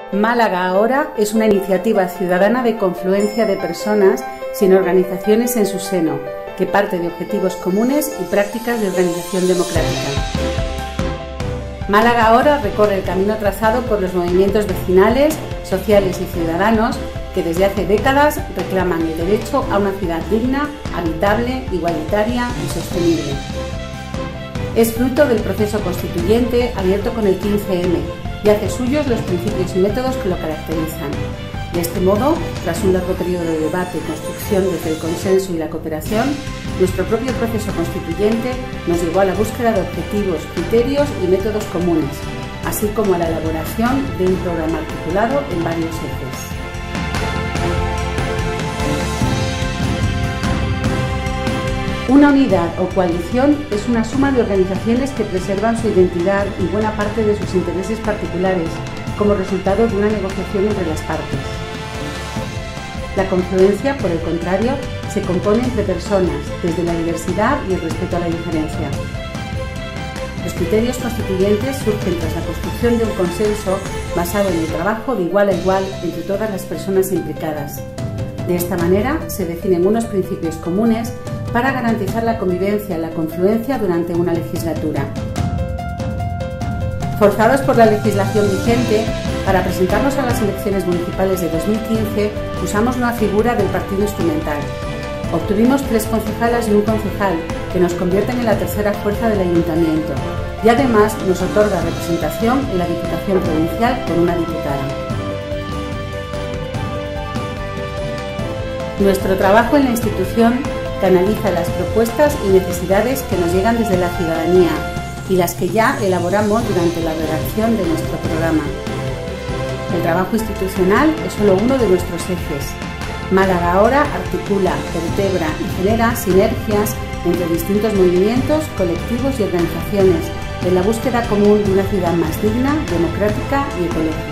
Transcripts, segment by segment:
Málaga Ahora es una iniciativa ciudadana de confluencia de personas sin organizaciones en su seno, que parte de objetivos comunes y prácticas de organización democrática. Málaga Ahora recorre el camino trazado por los movimientos vecinales, sociales y ciudadanos que desde hace décadas reclaman el derecho a una ciudad digna, habitable, igualitaria y sostenible. Es fruto del proceso constituyente abierto con el 15M y hace suyos los principios y métodos que lo caracterizan. De este modo, tras un largo periodo de debate y construcción desde el consenso y la cooperación, nuestro propio proceso constituyente nos llevó a la búsqueda de objetivos, criterios y métodos comunes, así como a la elaboración de un programa articulado en varios ejes. Una unidad o coalición es una suma de organizaciones que preservan su identidad y buena parte de sus intereses particulares, como resultado de una negociación entre las partes. La confluencia, por el contrario, se compone entre personas, desde la diversidad y el respeto a la diferencia. Los criterios constituyentes surgen tras la construcción de un consenso basado en el trabajo de igual a igual entre todas las personas implicadas. De esta manera, se definen unos principios comunes para garantizar la convivencia en la confluencia durante una legislatura. Forzados por la legislación vigente, para presentarnos a las elecciones municipales de 2015 usamos una figura del partido instrumental. Obtuvimos 3 concejalas y un concejal, que nos convierten en la tercera fuerza del ayuntamiento, y además nos otorga representación en la Diputación Provincial con una diputada. Nuestro trabajo en la institución canaliza las propuestas y necesidades que nos llegan desde la ciudadanía y las que ya elaboramos durante la redacción de nuestro programa. El trabajo institucional es solo uno de nuestros ejes. Málaga Ahora articula, vertebra y genera sinergias entre distintos movimientos, colectivos y organizaciones en la búsqueda común de una ciudad más digna, democrática y ecológica.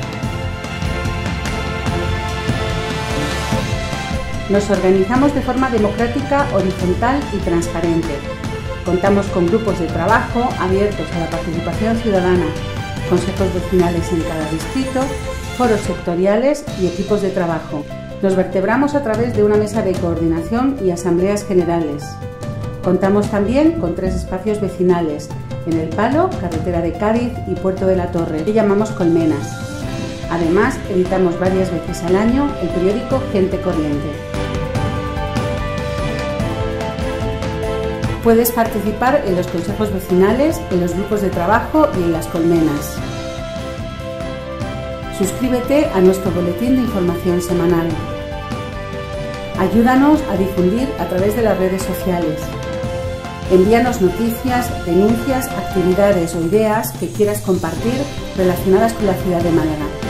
Nos organizamos de forma democrática, horizontal y transparente. Contamos con grupos de trabajo abiertos a la participación ciudadana, consejos vecinales en cada distrito, foros sectoriales y equipos de trabajo. Nos vertebramos a través de una mesa de coordinación y asambleas generales. Contamos también con 3 espacios vecinales, en El Palo, Carretera de Cádiz y Puerto de la Torre, que llamamos Colmenas. Además, editamos varias veces al año el periódico Gente Corriente. Puedes participar en los consejos vecinales, en los grupos de trabajo y en las colmenas. Suscríbete a nuestro boletín de información semanal. Ayúdanos a difundir a través de las redes sociales. Envíanos noticias, denuncias, actividades o ideas que quieras compartir relacionadas con la ciudad de Málaga.